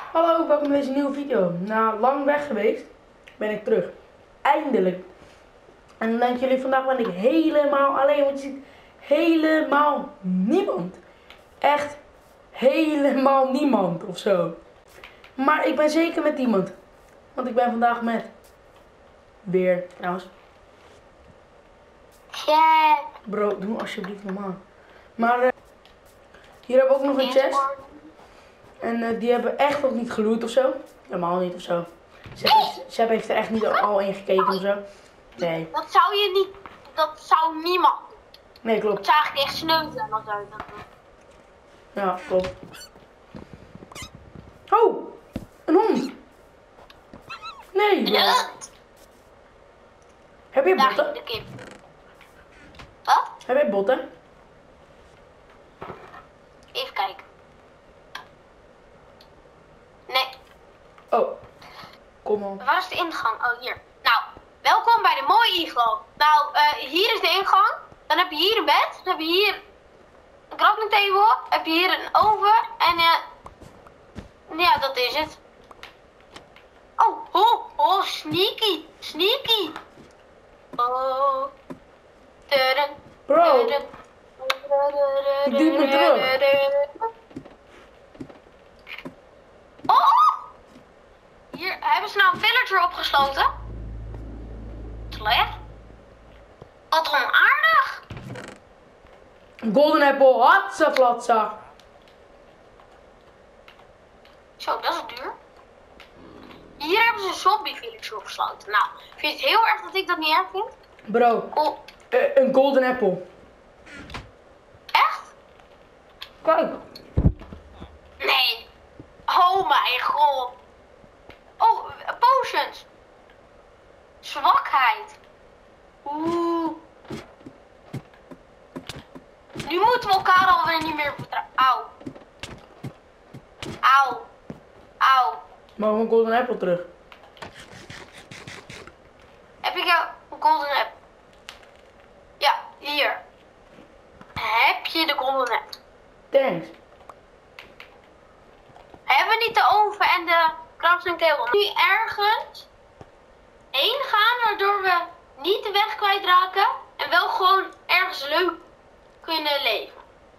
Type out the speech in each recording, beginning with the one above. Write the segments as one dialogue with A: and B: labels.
A: Hallo, welkom bij deze nieuwe video. Na lang weg geweest, ben ik terug. Eindelijk. En dan denken jullie, vandaag ben ik helemaal alleen, want je ziet helemaal niemand. Echt helemaal niemand of zo. Maar ik ben zeker met iemand. Want ik ben vandaag met... Weer, trouwens.
B: Ja.
A: Bro, doe alsjeblieft normaal. Maar hier hebben we ook nog een chest. En die hebben echt ook niet geloot of zo. Helemaal niet of zo. Seb heeft er echt niet al in gekeken of zo. Nee.
B: Dat zou je niet, dat zou niemand doen.
A: Nee, klopt.
B: Dat zou eigenlijk echt sneuvelen als zou je dat doen.
A: Ja, klopt. Oh! Een hond! Nee! Ja. Heb je
B: Daar
A: botten?
B: ging de kip. Wat?
A: Heb je botten?
B: Even kijken. Nee.
A: Oh. Kom op.
B: Waar is de ingang? Oh, hier. Nou, welkom bij de mooie iglo. Nou, hier is de ingang. Dan heb je hier een bed. Dan heb je hier een crafting table. Heb je hier een oven. En ja, dat is het. Oh, sneaky. Sneaky. Oh. Tudum,
A: Bro!
B: tudum.
A: Ik duw me terug.
B: Oh! Hier hebben ze nou een villager opgesloten. Slecht. Wat onaardig.
A: Golden apple, hatsa flatsa.
B: Zo, dat is duur. Hier hebben ze een zombie villager opgesloten. Nou, vind je het heel erg dat ik dat niet erg vind?
A: Bro,
B: Oh,
A: een golden apple.
B: echt?
A: Kijk.
B: Nee. Oh mijn god. Oh, potions. Zwakheid. Oeh. Nu moeten we elkaar alweer niet meer vertrouwen. Auw. Auw. Auw.
A: Maar een golden apple terug.
B: Heb ik jou een golden apple? Ja, hier. Heb je de golden apple?
A: Thanks.
B: Hebben we niet de oven en de crafting table? Nu ergens heen gaan waardoor we niet de weg kwijtraken en wel gewoon ergens leuk kunnen leven.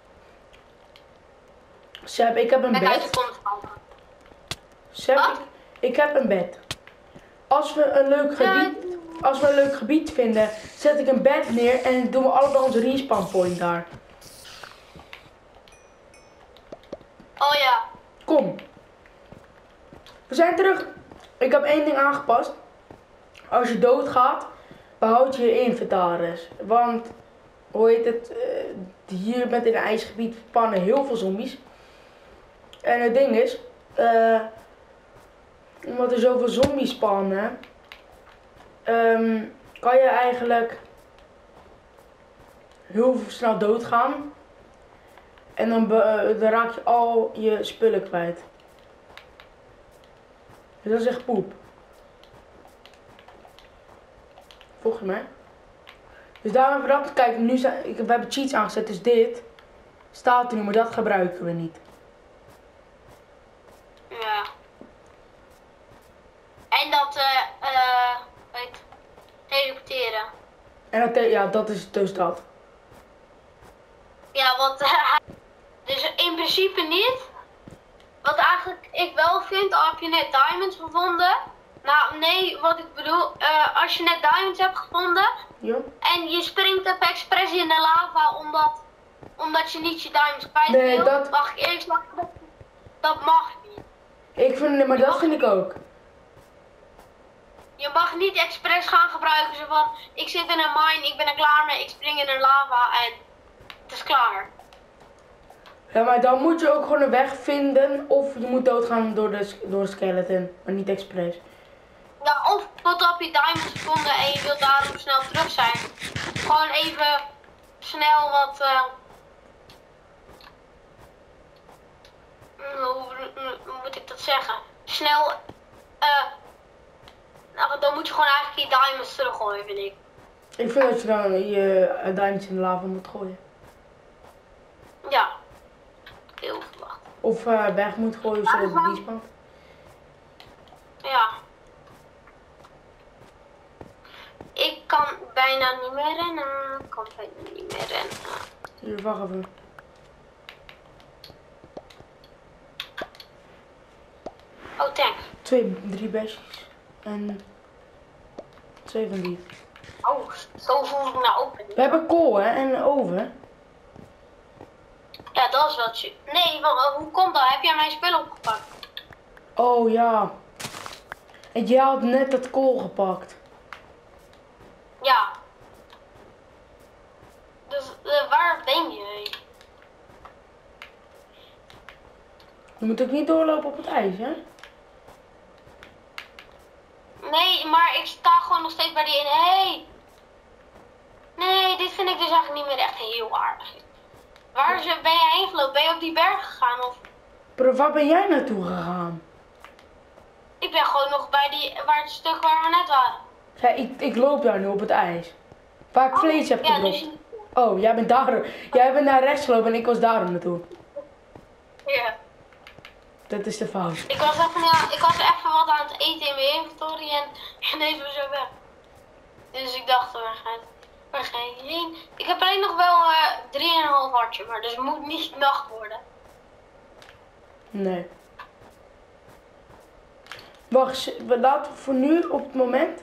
A: Seb, ik heb een
B: Kijk uit de
A: bed.
B: komt.
A: Seb,
B: Wat?
A: ik heb een bed. Als we een leuk gebied vinden, zet ik een bed neer en doen we allebei onze respawn point daar.
B: Oh ja.
A: Kom. We zijn terug. Ik heb één ding aangepast. Als je doodgaat, behoud je je inventaris. Want, hoe heet het, hier met in een ijsgebied spannen heel veel zombies. En het ding is, omdat er zoveel zombies spannen, kan je eigenlijk heel snel doodgaan. En dan raak je al je spullen kwijt. Dus dat is echt poep. Volg je mij? Dus daarom hebben we dat. Kijk, nu we hebben cheats aangezet, dus dit staat er nu, maar dat gebruiken we niet.
B: Ja. En dat, weet, teleporteren.
A: En dat, ja, dat is dus dat.
B: Ja, want dus in principe niet. Wat eigenlijk ik wel vind, al heb je net diamonds gevonden. Nou, nee, wat ik bedoel, als je net diamonds hebt gevonden
A: Ja.
B: en je springt op expres in de lava omdat je niet je diamonds kwijt
A: Nee,
B: wil,
A: dat-
B: mag ik eerlijk zeggen, dat mag niet.
A: Ik vind, maar dat vind ik ook.
B: Je mag niet expres gaan gebruiken, zo van, ik zit in een mine, ik ben er klaar mee, ik spring in een lava en het is klaar.
A: Ja, maar dan moet je ook gewoon een weg vinden. Of je moet doodgaan door de skeleton. Maar niet expres.
B: Ja, of tot op je diamonds gevonden en je wilt daarom snel terug zijn. Gewoon even snel wat, hoe moet ik dat zeggen? Snel, nou, dan moet je gewoon eigenlijk je diamonds teruggooien, vind ik.
A: Ik vind dat je dan je diamonds in de lava moet gooien.
B: Ja, heel verwacht.
A: Of weg moet gooien zodat het respawnt.
B: bijna niet meer rennen. Kan bijna niet meer rennen.
A: Dus wacht even.
B: Oh, thanks.
A: 3 besjes. En 2 van die.
B: Oh, zo voel ik nou ook niet.
A: We hebben kool hè, en een oven.
B: Ja, dat is wel chill. Nee, hoe komt dat? Heb jij mijn spul opgepakt?
A: Oh ja. En jij had net dat kool gepakt.
B: Ja. Dus waar ben je?
A: Je moet ook niet doorlopen op het ijs, hè?
B: Nee, maar ik sta gewoon nog steeds bij die ene. Hey. Nee, dit vind ik dus eigenlijk niet meer echt heel aardig. Ben jij heen gelopen? Ben je op die berg gegaan? Of?
A: Bro, waar ben jij naartoe gegaan?
B: Ik ben gewoon nog bij het stuk waar we net waren.
A: Ja, ik loop daar nu op het ijs. Waar ik vlees heb
B: Ja,
A: gedropt.
B: dus...
A: Oh, jij bent naar rechts gelopen en ik was daar naartoe.
B: Ja.
A: Dat is de fout.
B: Ik was even wat aan het eten in mijn inventory en ineens was zo weg. Dus ik dacht, waar ga je heen? Ik heb alleen nog wel 3,5 hartje, maar dus het moet niet nacht worden.
A: Nee. Wacht, laten we voor nu op het moment.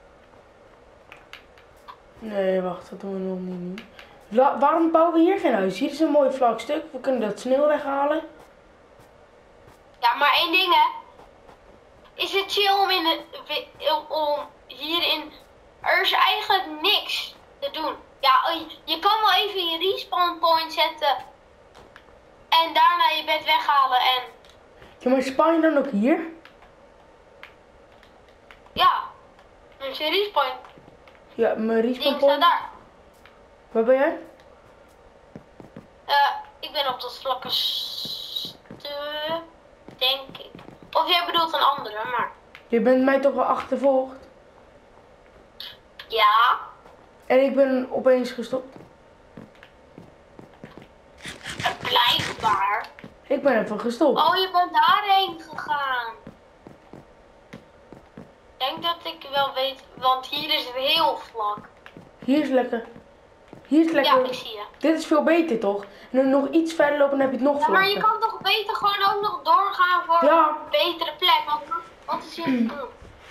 A: Nee, wacht, dat doen we nog niet. Waarom bouwen we hier geen huis? Hier is een mooi vlak stuk. We kunnen dat snel weghalen.
B: Ja, maar één ding hè. Is het chill om hierin... Er is eigenlijk niks te doen. Ja, je kan wel even je respawn point zetten. En daarna je bed weghalen en...
A: Ja, maar spawn je dan ook hier?
B: Ja. Dus je respawn
A: Ja, mijn respawn
B: ding staat
A: point.
B: daar.
A: Waar ben jij?
B: Ik ben op dat vlakke denk ik. Of jij bedoelt een andere, maar...
A: Je bent mij toch wel achtervolgd?
B: Ja.
A: En ik ben opeens gestopt.
B: Blijkbaar.
A: Ik ben even gestopt.
B: Oh, je bent daarheen gegaan. Ik denk dat ik wel weet, want hier is het heel vlak.
A: Hier is lekker. Hier is lekker.
B: Ja, ik zie je.
A: Dit is veel beter toch? En dan nog iets verder lopen, dan heb je het nog
B: Ja, maar je
A: vlakker.
B: kan toch beter gewoon ook nog doorgaan voor
A: Ja.
B: een betere plek. Want wat is hier te doen?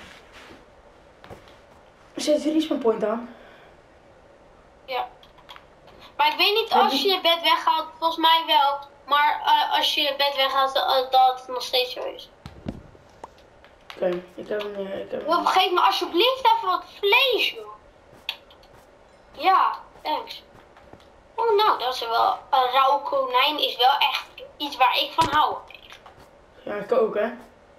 A: Zet je respawn point aan?
B: Ja. Maar ik weet niet als je je bed weghaalt, volgens mij wel. Maar als je je bed weghaalt, dat het nog steeds zo is.
A: Oké, ik heb hem.
B: Geef me alsjeblieft even wat vlees, joh. Ja, thanks. Oh, nou, dat is wel... Een rauw konijn is wel echt iets waar ik van hou.
A: Ja, ik ook hè.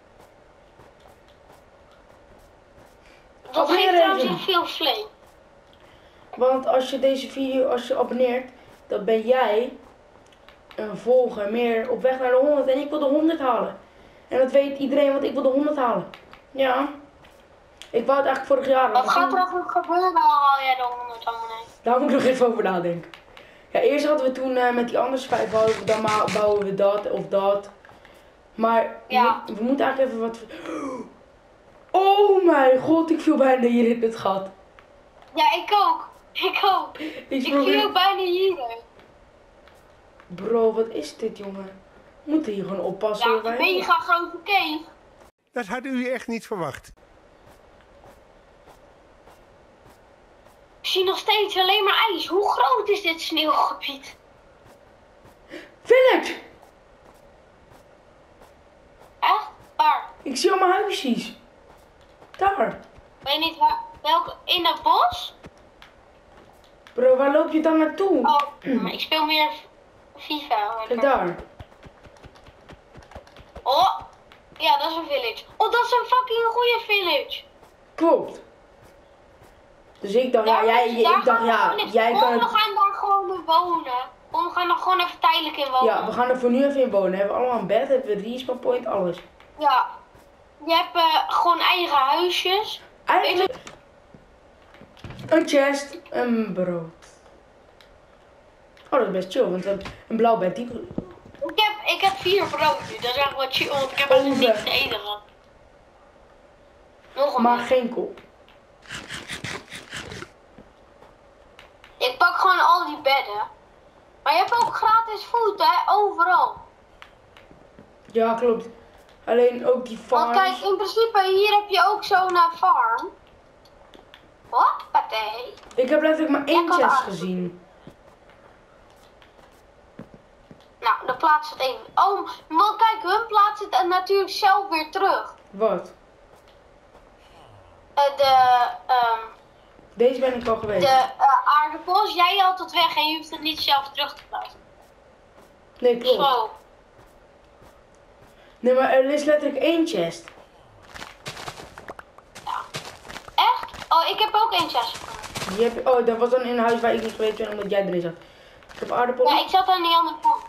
B: Dat geeft trouwens echt veel vlees.
A: Want als je deze video, als je abonneert, dan ben jij een volger meer op weg naar de 100. En ik wil de 100 halen. En dat weet iedereen, want ik wil de 100 halen. Ja. Ik wou het eigenlijk vorig jaar.
B: Wat gaat er ook gebeuren al haal jij de 100 abonnees?
A: Daar moet ik nog even over nadenken. Ja, eerst hadden we toen met die andere 5 dan bouwen we dat of dat. Maar
B: ja.
A: we moeten eigenlijk even wat... Oh mijn god, ik viel bijna hier in het gat.
B: Ja, ik ook. Ik ook. Ik viel ook bijna hierin.
A: Bro, wat is dit, jongen? We moeten hier gewoon oppassen.
B: Ja, een mega grote cave.
C: Dat had u echt niet verwacht.
B: Ik zie nog steeds alleen maar ijs. Hoe groot is dit sneeuwgebied?
A: Village!
B: Echt? Waar?
A: Ik zie allemaal huisjes. Daar.
B: Weet niet waar. Welke? In het bos?
A: Bro, waar loop je dan naartoe?
B: Oh, maar ik speel meer FIFA.
A: Kijk daar.
B: Oh, ja, dat is een village. Oh, dat is een fucking goede village.
A: Klopt. Dus ik dacht, ja, jij kan
B: We gaan daar gewoon in wonen. We gaan er gewoon even tijdelijk in wonen.
A: Ja, we gaan er voor nu even in wonen. We hebben allemaal een bed, hebben we respawn point, alles.
B: Ja. Je hebt gewoon eigen huisjes.
A: Eigenlijk een chest, een brood. Oh, dat is best chill, want een blauw bed, die...
B: Ik heb 4 brood nu, dat is eigenlijk wat chill, want ik heb eigenlijk niks te eten gehad. Nog een
A: Maar
B: brood.
A: geen kool.
B: Ik pak gewoon al die bedden. Maar je hebt ook gratis food, hè? Overal.
A: Ja, klopt. Alleen ook die
B: Want kijk,
A: farms.
B: in principe hier heb je ook zo'n farm. Wat? Partij.
A: Ik heb letterlijk maar één
B: kan
A: chest
B: aan.
A: gezien.
B: Nou, dan plaats het even. Oh, maar kijk, hun plaatsen het natuurlijk zelf weer terug.
A: Wat?
B: De
A: Deze ben ik al geweest.
B: aardappels, jij haalt het weg en je hoeft het niet zelf terug te plaatsen.
A: Nee, klopt.
B: Zo.
A: Nee, maar er is letterlijk één chest.
B: Ja. Echt? Oh, ik heb ook één chest gemaakt.
A: Die heb je, oh, dat was dan in een huis waar ik niet geweest ben omdat jij erin zat. Ik heb aardappelen.
B: Ja, ik zat aan die andere kant.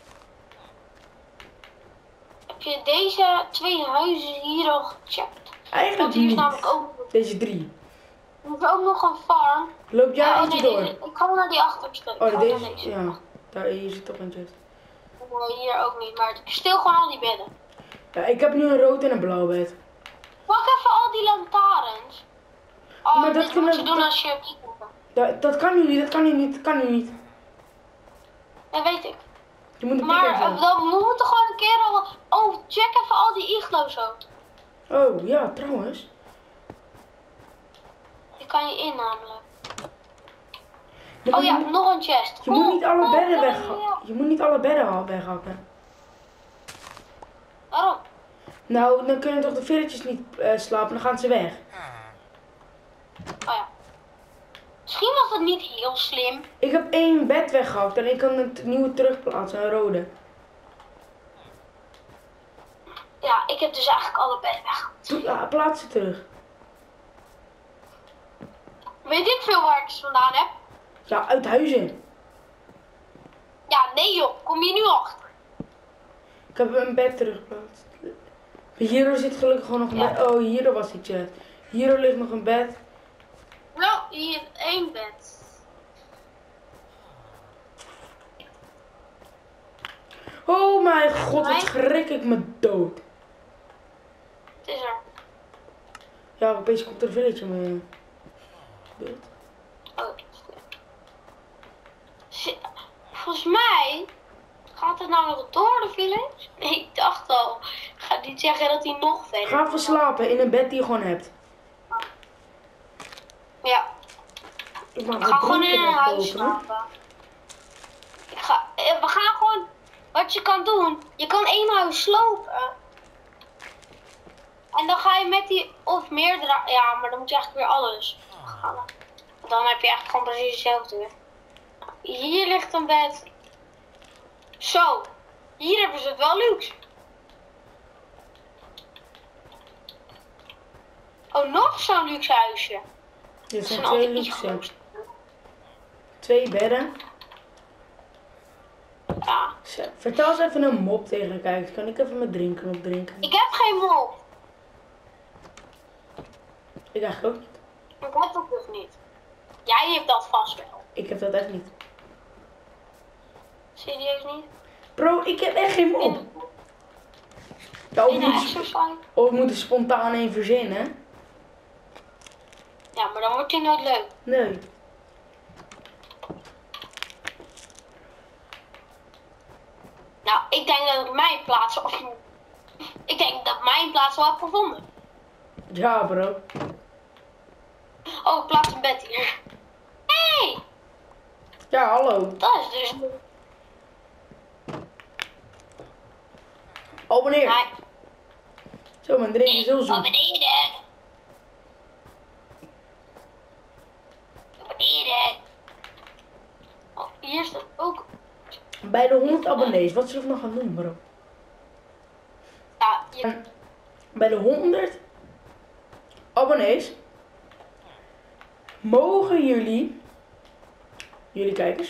B: Heb je deze twee huizen hier al gecheckt?
A: Eigenlijk
B: Want hier is
A: niet.
B: namelijk ook,
A: Deze 3.
B: er is ook nog een farm.
A: Loop jij
B: Oh,
A: eentje
B: nee,
A: door?
B: ik ga naar die achterste. Ik
A: Oh,
B: ga
A: deze?
B: naar deze.
A: Ja. Daar, hier zit toch een chest.
B: Nee, hier ook niet, maar stil gewoon al die bedden.
A: Ja, ik heb nu een rood en een blauw bed.
B: Pak even al die lantaarns. Oh,
A: Maar dat
B: dit
A: kunnen
B: moet je
A: we-
B: doen
A: dat-
B: als je...
A: Dat kan nu niet, dat kan nu niet, dat kan nu niet.
B: Dat weet ik.
A: Je moet een
B: Maar
A: pickaxe hebben.
B: dan moeten we gewoon een keer al... Oh, check even al die iglo's ook.
A: Oh, ja, trouwens.
B: Die kan je in namelijk.
A: Maar
B: Oh
A: je
B: ja,
A: moet-
B: nog een chest.
A: Je moet niet alle bedden
B: ja.
A: weghakken. Je moet niet alle bedden weghakken.
B: Waarom?
A: Nou, dan kunnen toch de villetjes niet slapen, dan gaan ze weg.
B: Oh ja. Misschien was dat niet heel slim.
A: Ik heb 1 bed weggehakt en ik kan het nieuwe terugplaatsen, een rode.
B: Ja, ik heb dus eigenlijk alle bedden weg.
A: Ja, plaats ze terug.
B: Weet ik veel waar ik ze vandaan heb?
A: Ja, uit huizen.
B: Ja, nee joh. Kom je nu achter?
A: Ik heb een bed teruggeplaatst. Hier zit gelukkig gewoon nog een
B: Ja.
A: bed. Oh, hier was die chat. Hier ligt nog een bed.
B: Nou, hier één bed.
A: Oh mijn god, wat
B: Mijn-
A: schrik ik me dood.
B: Het is er.
A: Ja, opeens komt er een village in mijn beeld.
B: Oh. Volgens mij gaat het nou nog door de village? Nee, ik dacht al. Ik ga niet zeggen dat hij nog verder
A: Ga even slapen in een bed die je gewoon hebt.
B: Ja,
A: Ik mag
B: ik ga
A: wat
B: gewoon in
A: drinken
B: een huis
A: wegkopen.
B: slapen. We gaan gewoon... Wat je kan doen, je kan één huis slopen. En dan ga je met die... Of meerdere... Ja, maar dan moet je eigenlijk weer alles halen. Dan heb je eigenlijk gewoon precies hetzelfde weer. Hier ligt een bed. Zo. Hier hebben ze het wel luxe. Oh, nog zo'n luxe huisje.
A: Dit
B: Dat
A: zijn
B: zijn
A: 2
B: altijd iets
A: luxe.
B: groot.
A: 2 bedden.
B: Ja.
A: Zo, vertel eens even een mop tegen de kijkers. Kan ik even mijn drinken opdrinken?
B: Ik heb geen mop.
A: Ik eigenlijk ook niet.
B: Ik heb dat dus niet. Jij hebt dat vast wel.
A: Ik heb dat echt niet.
B: Serieus niet?
A: Bro, ik heb echt geen mop.
B: In,
A: Ja,
B: in een exercise?
A: of ik moet er spontaan een verzinnen.
B: Ja, maar dan wordt hij nooit leuk.
A: Nee.
B: Nou, ik denk dat ik mijn plaats... Ik denk dat ik mijn plaats wel heb gevonden.
A: Ja, bro.
B: Oh, ik plaats een bed hier. Hey!
A: Ja, hallo.
B: Dat is dus...
A: Abonneer.
B: Nee.
A: Zo, mijn drink is heel zoet.
B: Abonneren. Abonneren. Oh, hier staat ook...
A: Bij de 100 abonnees, wat zullen we nog gaan doen, bro?
B: Ja, je...
A: Bij de 100 abonnees mogen jullie kijkers,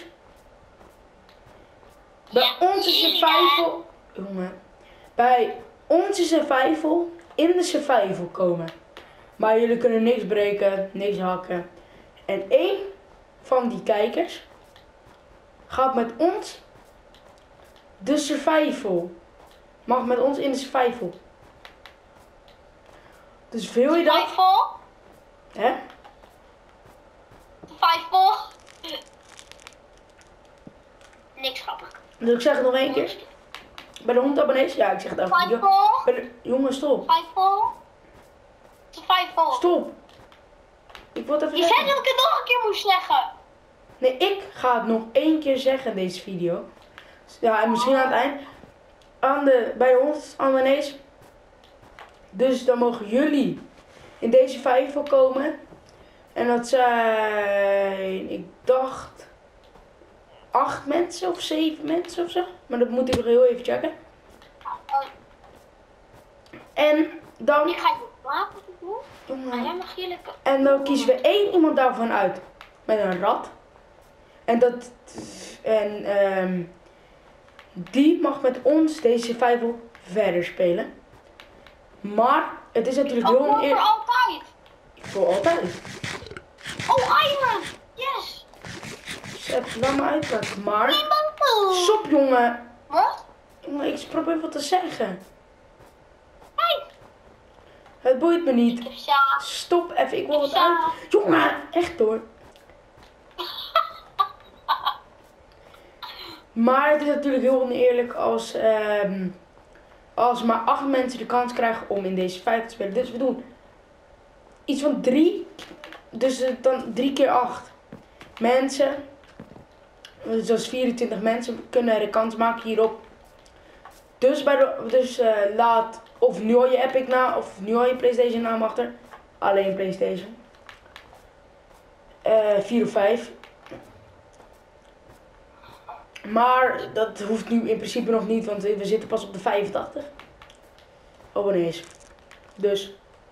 A: bij ons is survival, jongen, bij ons is survival in de survival komen. Maar jullie kunnen niks breken, niks hakken. En één van die kijkers gaat met ons de survival. Mag met ons in de survival. Dus wil je dat?
B: Survival?
A: Hè?
B: Survival? niks grappig.
A: Dus ik zeg het nog één keer. Bij de 100 abonnees? Ja, ik zeg het elke video. Jongen, stop.
B: 5 vol. 5 vol.
A: Stop. Ik wil het even
B: Je
A: zeggen.
B: zei dat ik het nog een keer moest zeggen.
A: Nee, ik ga het nog één keer zeggen in deze video. Ja, en misschien aan het eind. Bij de 100 abonnees. Dus dan mogen jullie in deze 5 komen. En dat zijn, ik dacht, 8 mensen of 7 mensen of zo. Maar dat moet ik nog heel even checken. En dan...
B: Ik ga je wapen doen. Maar jij
A: Jongen.
B: mag hier lekker.
A: En dan kiezen we 1 iemand daarvan uit. Met een rat. En die mag met ons deze 5 verder spelen. Maar het is natuurlijk heel
B: Oh, voor
A: oneerlijk.
B: altijd.
A: Voor altijd.
B: Oh, Iron. Yes.
A: Laat me uitpraten. Maar...
B: Niemand.
A: Stop, jongen.
B: Wat?
A: Jongen, ik probeer wat te zeggen.
B: Hey.
A: Het boeit me niet.
B: Ja.
A: Stop even, ik wil wat
B: Ja.
A: uit. Jongen, echt hoor. Maar het is natuurlijk heel oneerlijk als maar 8 mensen de kans krijgen om in deze 5 te spelen. Dus we doen iets van 3. Dus dan 3 keer 8 mensen. Dus dat is 24 mensen kunnen de kans maken hierop. Dus, laat of nu al je Epic naam of nu al je PlayStation naam achter. Alleen PlayStation. 4 of 5. Maar dat hoeft nu in principe nog niet, want we zitten pas op de 85 abonnees. Dus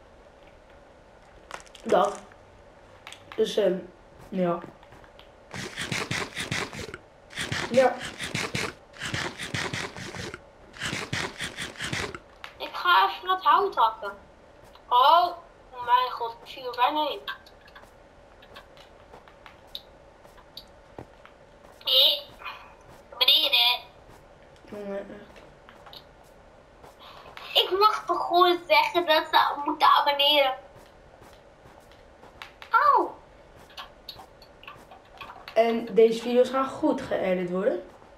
A: dat. Dus ja. Ja.
B: Ik ga even dat hout hakken. Oh, mijn god, ik viel er bijna in. Beneden.
A: Jongen, echt.
B: Ik mag toch gewoon zeggen dat ze moeten abonneren. Oh.
A: En deze video's gaan goed geëdit worden.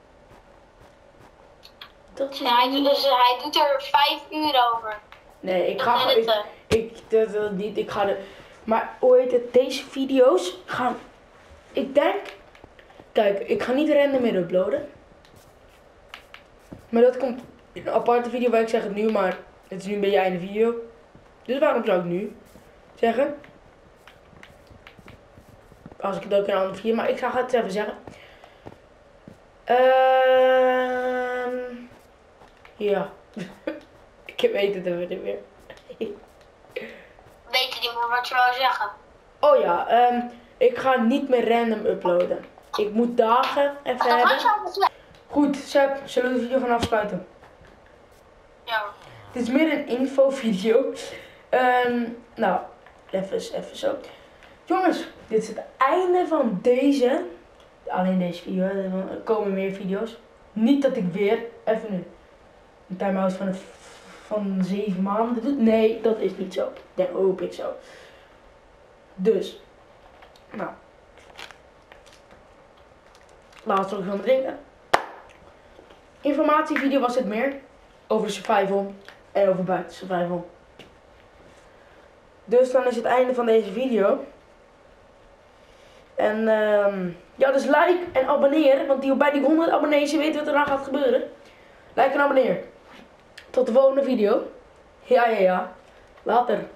A: Dat is...
B: Ja, hij doet er 5 uur over.
A: Nee, ik
B: Dat
A: ga
B: editen.
A: dat niet. Ik ga de. Maar hoe heet het? Deze video's gaan. Ik denk. Kijk, ik ga niet random meer uploaden. Maar dat komt in een aparte video waar ik zeg het nu, maar het is nu een beetje einde video. Dus waarom zou ik nu zeggen? Als ik het ook in een andere video, maar ik ga het even zeggen. Ja. Ik weet het even niet meer.
B: Weet je niet meer wat je wou zeggen?
A: Oh ja, ik ga niet meer random uploaden. Ik moet dagen even
B: Dat was
A: hebben.
B: je al gezegd.
A: Goed, Seb, zullen we de video gaan afsluiten?
B: Ja.
A: Dit is meer een infovideo. Nou, even zo. Jongens, dit is het einde van deze. Alleen deze video, er komen meer video's. Niet dat ik weer, even nu, een time-out van 7 maanden doe. Nee, dat is niet zo. Dat hoop ik zo. Dus, nou. Laatst ook gaan drinken. Informatievideo was het meer. Over survival en over buiten survival. Dus dan is het einde van deze video. En ja, dus like en abonneer. Want bij die 100 abonnees, je weet wat er dan gaat gebeuren. Like en abonneer. Tot de volgende video. Ja. Later.